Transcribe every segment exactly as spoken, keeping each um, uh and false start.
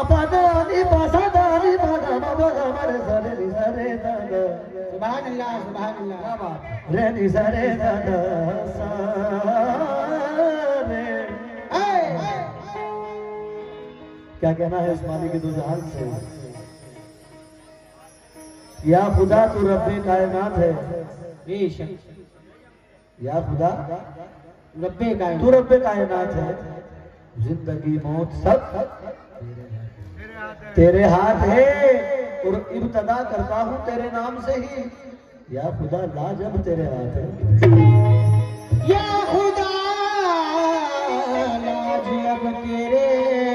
पादानी पासादानी पादा बाबा मरे सरे नी सरे दादा सुभान अल्लाह सुभान अल्लाह। क्या बात रे नी सरे दादा सारे। क्या कहना है इस मालिक की दो जहान से? या खुदा तू रब्बे कायनात है, बेशक या खुदा रब्बे कायनात तू रब्बे कायनात है, जिंदगी मौत सब तेरे हाथ है और इब्तदा करता हूँ तेरे नाम से ही। या खुदा लाजब तेरे हाथ है, या खुदा लाजब तेरे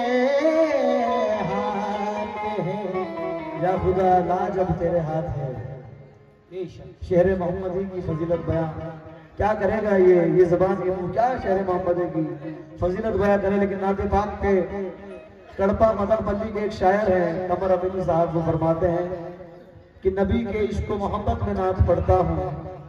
हाथ है। या खुदा लाजब तेरे हाथ है। शेर मोहम्मदी की फजीलत बयां क्या करेगा ये ये जबान की क्या शेर मोहम्मदी की फजीलत बयां करे, लेकिन नाते पाक के कड़पा मदरपल्ली के एक शायर हैं कमर अमीनी साहब, वो फरमाते हैं कि नबी के इश्क मोहब्बत में नात पढ़ता हूँ,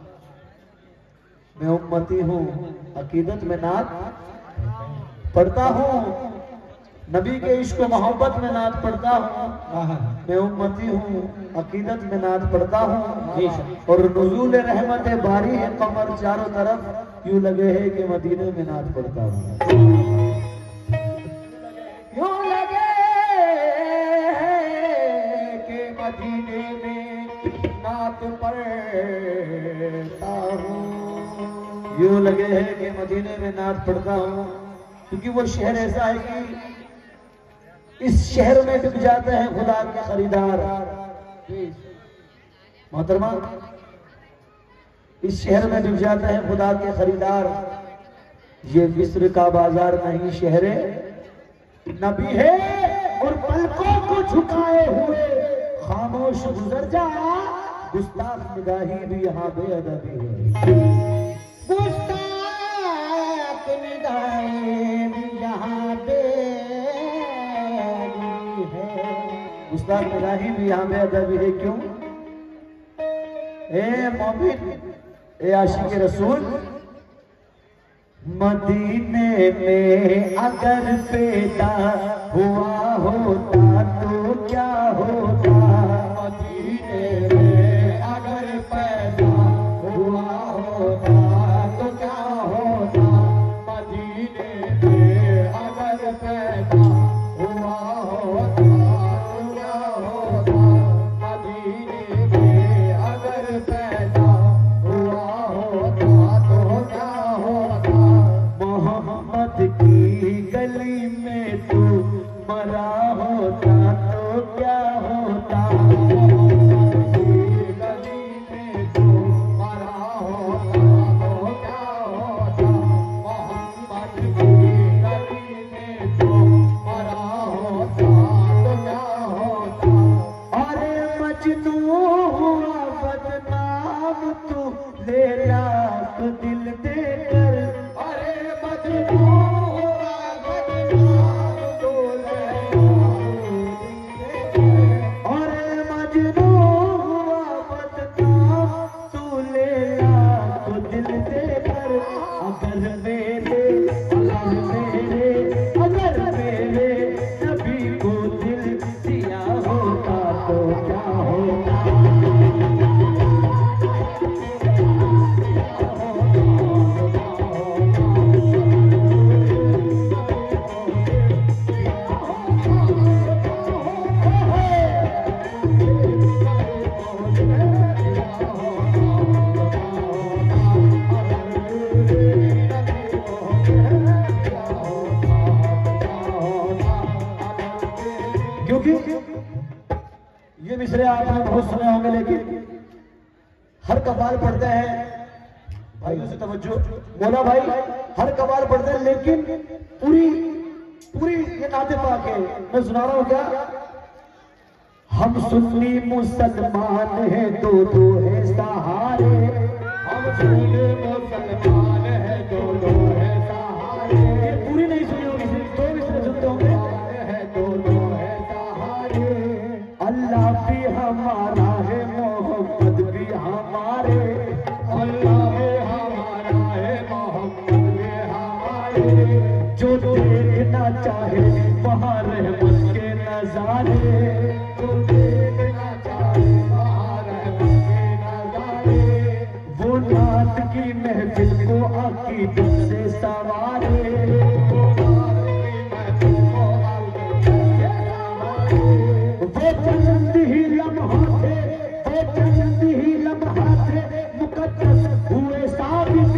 मैं उम्मती हूँ अकीदत में नात पढ़ता हूँ, नबी के इश्क मोहब्बत में नात पढ़ता हूँ, मैं उम्मती हूँ अकीदत में नात पढ़ता हूँ। और नुज़ूल रहमत बारी है कमर चारों तरफ, यूं लगे है कि मदीने में नात पढ़ता हूँ, यूं लगे है कि मदीने में नात पढ़ता हूँ, यूं लगे है कि मदीने में नात पढ़ता हूँ। क्योंकि वो शहर ऐसा है कि इस शहर में बिक जाते हैं खुदा के खरीदार। मोहतरमा, इस शहर में बिक जाते हैं खुदा के खरीदार। ये मिस्र का बाजार नहीं शहर नबी है, और पलकों को झुकाए हुए खामोश गुजर जा, गुस्ताख निगाही भी यहाँ बेअदबी है, गुस्ताख निगाहें भी यहाँ बेअदबी है। गुस्ताख निगाही भी यहाँ बेअदबी है। क्यों? ए मोमिन, ए आशिक रसूल, मदीने में अगर पैदा हुआ होता तो क्या होता, मदीने में अगर पैदा हुआ होता तो क्या होता, मदीने में अगर पैदा हुआ होता तो क्या होता, मदीने में अगर पैदा हुआ होता तो क्या होता। मोहम्मद की गली में तू मरा होता तो क्या होता, गली में तू मरा होता तो क्या होता, मोहम्मद की गली में तू मरा होता तो क्या होता। अरे मजनू हुआ बदनाम तू ले लाख दिल देकर, अरे मजनू हुआ बदनाम तो ले अरे मजनू हुआ बदनाम तू ले लाख दिल देकर। अगर मेरे अगर मेरे अगर मेरे नबी को दिल दिया होता तो क्या होता, क्योंकि ये मिसरे आपने बहुत सुने होंगे, लेकिन हर कबाल पढ़ते हैं भाइयों से तवज्जो, मौला भाई हर कबाल पढ़ते हैं, लेकिन पूरी पूरी ये नाते पाक है। मैं सुना रहा हूँ क्या, हम सुन्नी मुसलमान हैं दो दो है सहारे, हम सुन्नी मुसलमान हैं दो दो है सहारे। ये पूरी नहीं सुनी होगी, सिर्फ दो मिसरे सुनते होंगे। है दो दो है सहारे, अल्लाह भी हमारा है मोहम्मद भी हमारे, अल्लाह भी हमारा है मोहम्मद भी हमारे। जो देखना चाहे वहाँ रहमत के नजारे, जो देखना चाहे वहाँ रहमत के नजारे, वो रात की महफिल को आकी दिल से सवारे, वो चंद ही लम्हा थे, वो चंद ही लम्हा थे मुकद्दस हुए साबित,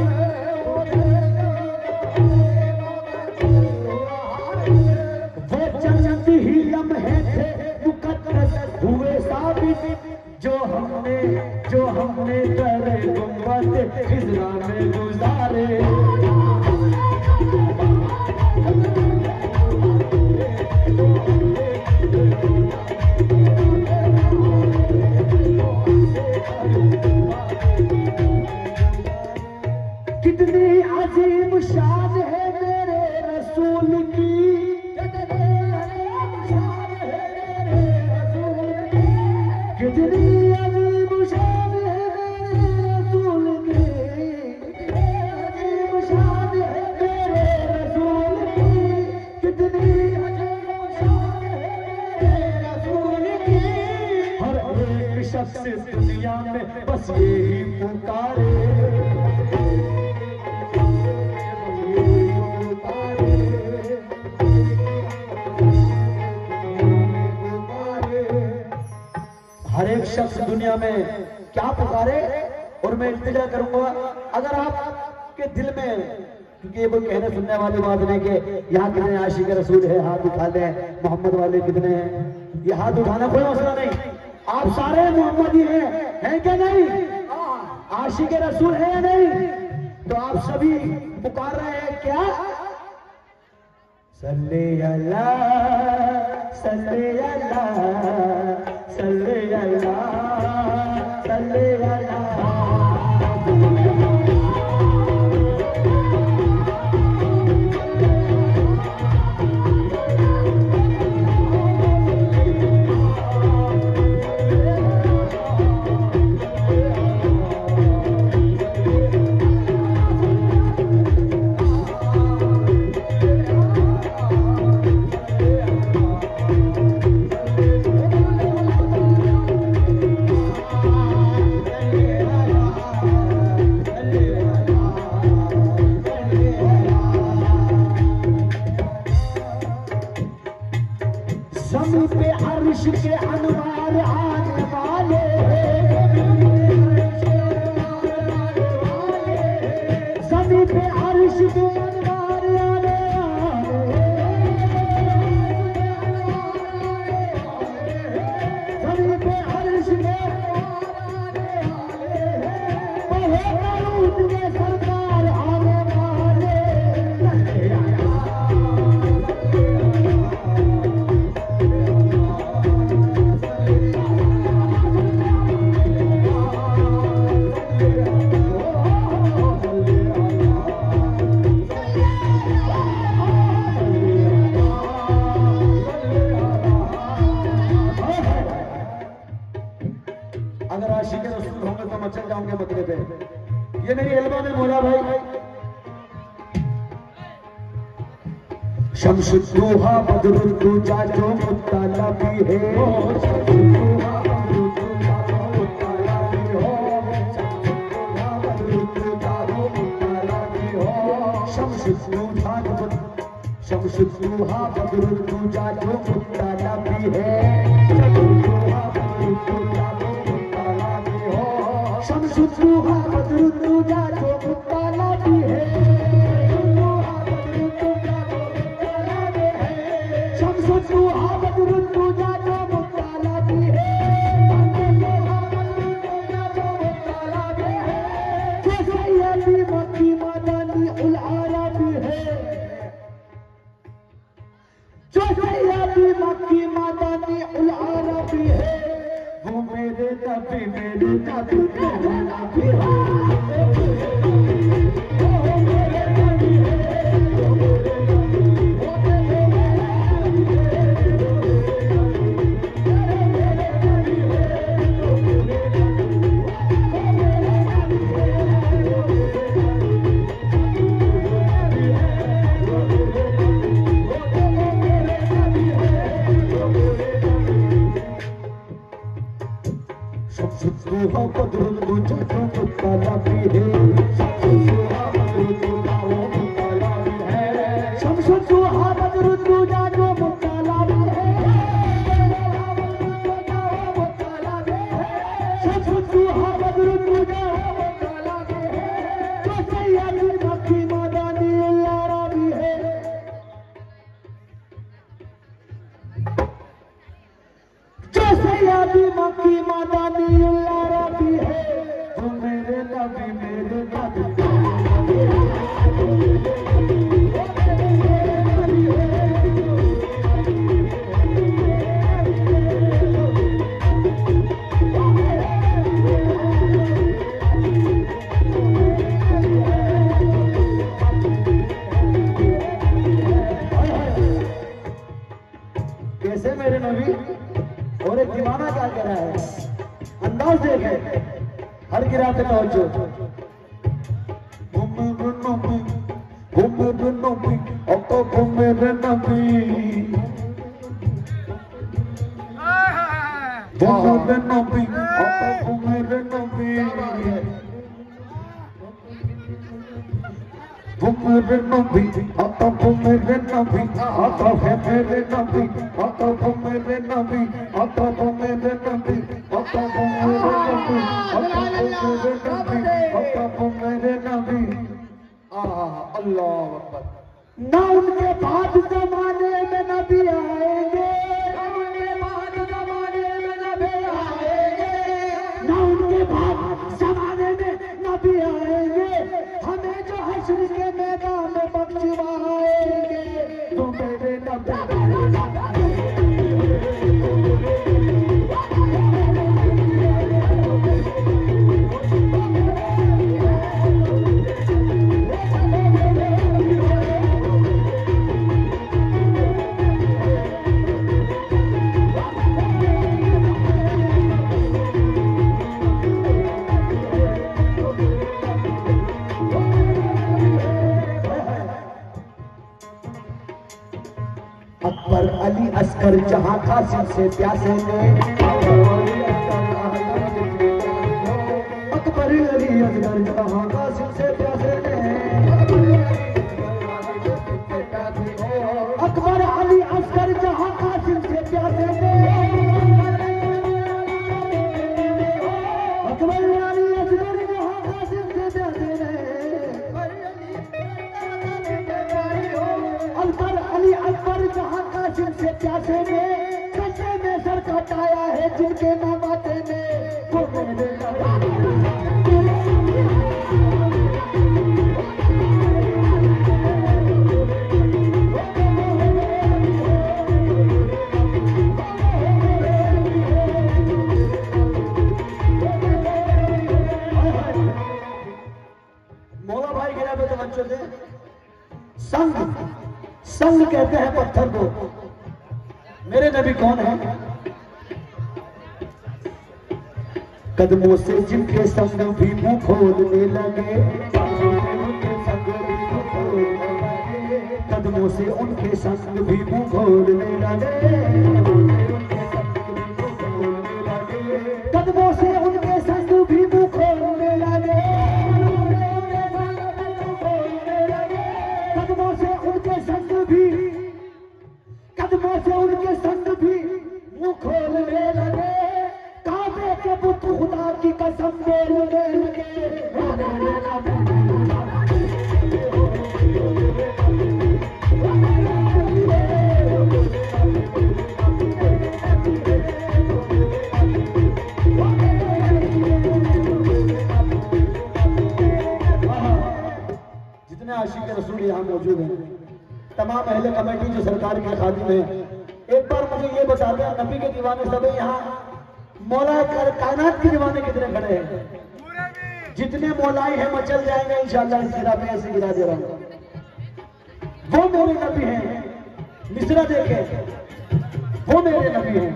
वो चंद ही लम्हे थे मुकद्दस हुए साबित, जो हमने जो हमने करे गुम्बद खिज़रा में गुजारे। कितनी अजीम शान है मेरे रसूल की, कितनी अजीम शान है मेरे रसूल की, कितनी अजीम शान है मेरे रसूल की, कितनी अजीम शान है मेरे रसूल की, कितनी अजीम शान है मेरे रसूल की। हर एक शख्स दुनिया में बस यही पुकारे, हर एक शख्स दुनिया में क्या पुकारे। और मैं इल्तिजा करूंगा, अगर आपके दिल में, क्योंकि ये कोई कहने सुनने वाली बात नहीं कि यहाँ कितने आशिक रसूल है हाथ उठा ले, मोहम्मद वाले कितने हैं, ये हाथ उठाना कोई मसला नहीं, आप सारे मोहम्मदी हैं, हैं क्या नहीं, आशिक रसूल है या नहीं, तो आप सभी पुकार रहे हैं क्या, सल्ले अला सल्ले अला सल्ले अला सल्ले अला। ज़मीं पे अर्श के अनवार आने वाले, ज़मीं पे अर्श के अनवार आने वाले, ज़मीं पे अर्श के बहुत में सरकार आने वाले। अगर आशिक रसूल होंगे तो मचल जाओगे मदरे पे। ये मेरी एल्बम है मौला भाई। शम्सुद्दोहा बदरुद्दोजा जो मुत्तला भी है, शम्सुद्दोहा बदरुद्दोजा जो मुत्तला भी हो, शम्सुद्दोहा बदरुद्दोजा जो मुत्तला भी हो, शम्सुद्दोहा शम्सुद्दोहा बदरुद्दोजा जो मुत्तला भी है, शम्सुद्दोहा बदरुद्दोजा जो मुत्तला भी हो, शम्सुद्दोहा बदरुद्दोजा जो मुत्तला भी है, शम्सुद्दोहा बदरुद्दोजा जो मुत्तला भी है, जो सैयदी मक्की मदनी उल अरबी है, जो सैयदी मक्की मदनी उल अरबी है, वो मेरे नबी मेरे नबी मेरे नबी है। सुहावत रुत दूजा जो मुताला भी है शमसो सुहावत रुत दूजा वो मुताला भी है शमसो सुहावत रुत दूजा जो मुताला भी है शमसो सुहावत रुत दूजा वो मुताला भी है जो सैयदी मक्की मदानी यारा भी है जो सैयदी मक्की मदानी यारा भी है वो मेरे नबी मेरे नबी कैसे मेरे नबी और एक दीवाना क्या कह रहा है अंदाज देखे हर गिरा पे तवज्जो घूमे नबी घूमे नबी अब तो घूमे नबी घूमे नबी अब तो घूमे नबी घूमे नबी अब तो घूमे नबी अब तो है मेरे नबी अब तो घूमे नबी अब तो घूमे नबी अब तो घूमे नबी अब तो घूमे नबी अब तो घूमे नबी अल्लाह अकबर ना उनके बाद जमाने में नबी आएंगे ना उनके बाद जमाने में नबी आएंगे ना उनके बाद जमाने में नबी आएंगे हमें जो हश्र के मैदान में बख्शवाएंगे तो मेरे नबी अकबर अली अस्कर जहां कासिम से प्यासे ने अकबर अली अस्कर जहां कासिम से प्यासे ने अकबर अली अस्कर जहां कासिम से प्यासे ने अकबर अली अस्कर जहां कासिम से प्यासे ने अकबर अली अकबर जहां कासिम से प्यासे में कच्चे में सर कटाया है जिनके नामाते में वो मेरे मौला भाई गिरा पे तवज्जो दे संग संग कहते हैं पत्थर को मेरे नबी कौन है कदमों से जिनके संग भी मुंह खोलने लगे कदमों से उनके संग भी मुंह खोलने लगे कदमों से उनके संग भी मुंह खोलने लगे कदमों से उनके संग भी कदमों से उनके संग भी मुंह खोलने लगे काबे के बुत खुदा की कसम बोलने लगे जितने आशिक रसूल यहाँ मौजूद हैं तमाम अहले कमेटी जो सरकार के खादिम है एक बार मुझे ये बता दें नबी के दीवाने सब यहाँ मौला कायनात के दीवाने कितने खड़े हैं जितने मौलाई हैं मचल जाएंगे इंशाअल्लाह इस गिरा पे ऐसे गिरा दे रहा हूं वो मेरे नबी हैं मिसरा देखे वो मेरे नबी हैं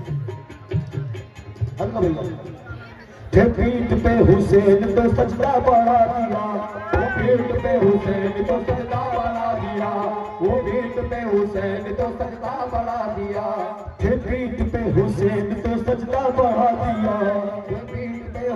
अल्लाह भैया थे पीठ पे हुसैन तो सजदा बढ़ा दिया वो पीठ पे हुसैन तो सजदा बढ़ा दिया वो पीठ पे हुसैन तो सजदा बढ़ा दिया थे पीठ पे हुसैन तो सजदा बढ़ा दिया वो पीठ पे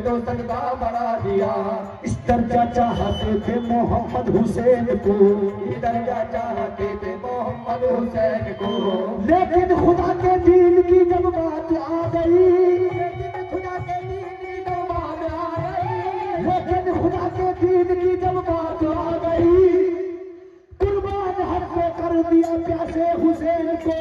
तो सजदा बढ़ा दिया। इस दर्जा चाहते थे मोहम्मद हुसैन को, इस दर्जा चाहते थे मोहम्मद हुसैन को, लेकिन खुदा के दीन की जब बात आ गई, लेकिन खुदा के दीन की जब बात आ गई, लेकिन खुदा के दीन की जब बात आ गई, कुर्बान हर को कर दिया प्यासे हुसैन को।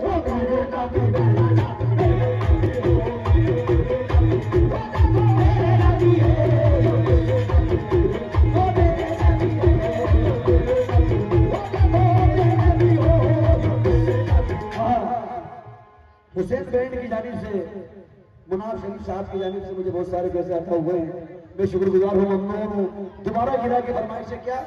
हुसैन बैंड की जानिब से, मुनाफ शरीफ साहब की जानिब से मुझे बहुत सारे पैसे आता हुए हैं, मैं शुक्रगुजार हूँ, ममनून हूँ। दोबारा गिरा की फरमाइश है क्या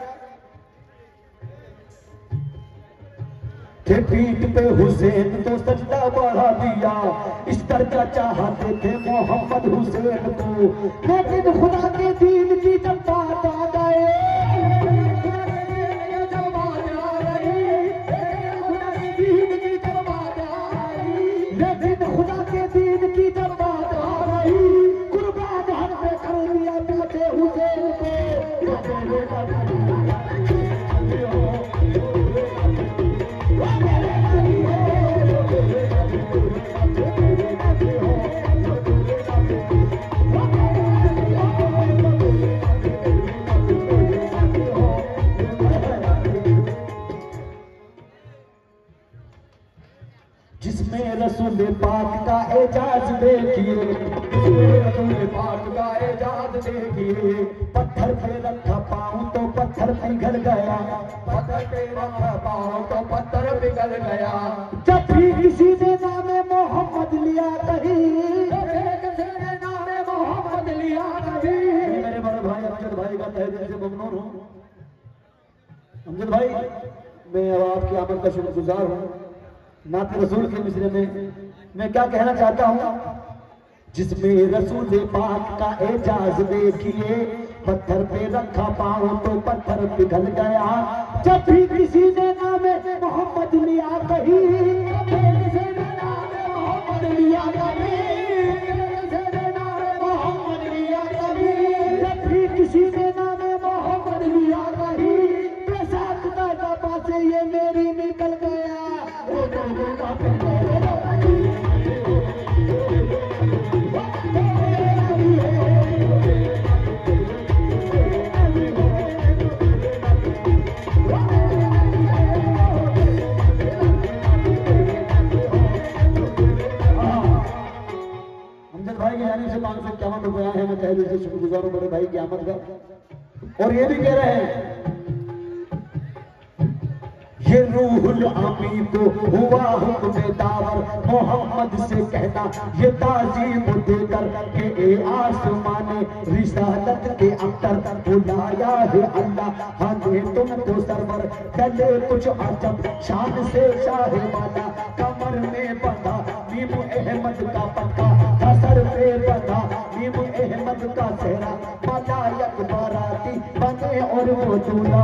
थे पीठ पे हुसैन तो सजदा बढ़ा दिया, इस दर्जा चाहते थे मोहम्मद हुसैन को, लेकिन खुदा के दीन की जब बात आ गए, लेकिन खुदा के दीन की जब बात आ गई, कुर्बान हर पे कर दिया प्यासे हुसैन को। जिसमें रसूल पाक का एजाज देखिए, रसूल पाक का एजाज देखिए, पत्थर पे रखा पाऊं तो पत्थर पिघल गया, पत्थर पे रखा पाओ तो पत्थर पिघल गया। जब भी किसी ने नामे मोहम्मद लिया कहीं, किसी ने नामे मोहम्मद लिया कभी, मेरे बड़े भाई अमजद भाई का तहे दिल से ममनून हूँ। अमजद भाई, मैं अब आपकी आमद का शुक्रगुजार हूँ। नाते रसूल के मिसरे में मैं क्या कहना चाहता हूँ, जिसमें रसूल पाक का एजाज देखिए, पत्थर पे रखा पाओ तो पत्थर पिघल गया। जब भी किसी ने नामे मोहम्मद लिया कहीं, किसी ने नामे मोहम्मद लिया कहीं, किसी ने नामे मोहम्मद लिया कहीं, जब भी किसी ने नामे मोहम्मद लिया कहीं, बेसात का दबा से ये मेरी निकल गया। भाई की जाने से पांच सौ इक्यावन रुपए आए हैं, मैं तहे दिल से शुक्रगुजार हूं बड़े भाई की आमद का। और ये भी कह रहे हैं, ये रूहुल आमी को हुआ हुक्म दावर, मोहम्मद से कहना ये ताजीम देकर के ए आसमाने रिसालत के अंदर बुलाया है अल्लाह, हमें तुमको सरवर चले कुछ अजब शान से शाह वाला, कमर में बंधा नीम अहमद का पक्का, सर पे बंधा नीम अहमद का सेहरा, मलायक बाराती बने और वो दूल्हा,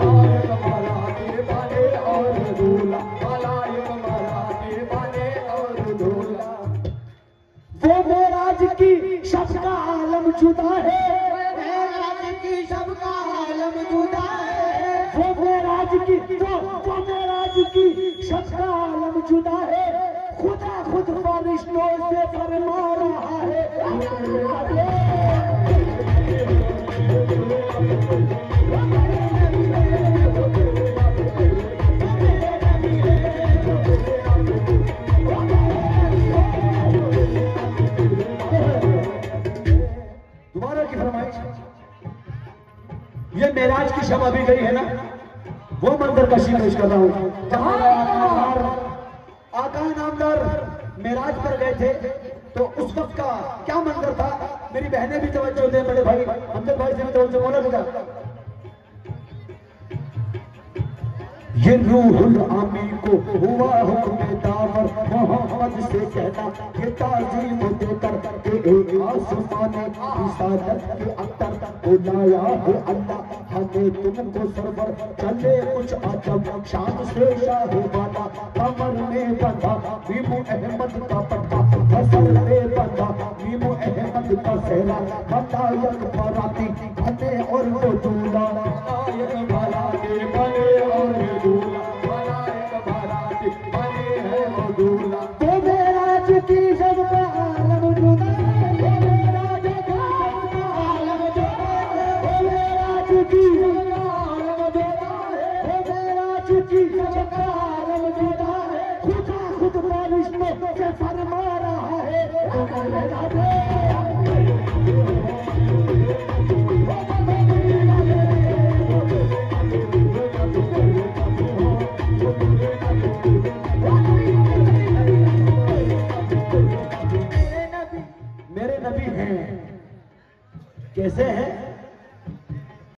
वो मेराज की शब का आलम जुदा है, मेराज की शब का आलम जुदा है, वो मेराज की वो वो मेराज की शब का आलम जुदा है, खुदा खुद फरिश्तों से फरमा रहा है। दोबारा की फरमाइश, ये मेराज की शब अभी गई है ना, वो मंजर कशी पेश कर रहा हूं जहां आका नामदार मेराज पर गए थे, तो उस वक्त का क्या मंजर था। मेरी बहनें भी तवज्जो दें, बड़े भाई अमजद भाई से भी तवज्जो, बोला बेटा ये रूहुल आमी को हुआ हुक्म दावर मोहम्मद से कहना ये ताज़ीम देकर के एक आसमाने रिसालत के अंदर बुलाया है अल्लाह हमें तुमको सरवर चले कुछ अजब शान से शाहबाना कमर में बंधा मीमू अहमद का पट्टा फसल में बंधा मीमू अहमद का सेहरा बतायक बाराती बने और वो दूल्हा नायक बाराती बने और दूल्हा नायक बाराती बने है और दूल्हा तो मेरा चुकी जब का आलम जुदा है तो मेरा चुकी जब का आलम जुदा है तो मेरा चुकी जब का आलम जुदा है तो मेरा चुकी जब का आलम जुदा है खुदा खुद बारिश में से फरमा रहा है तो मेरा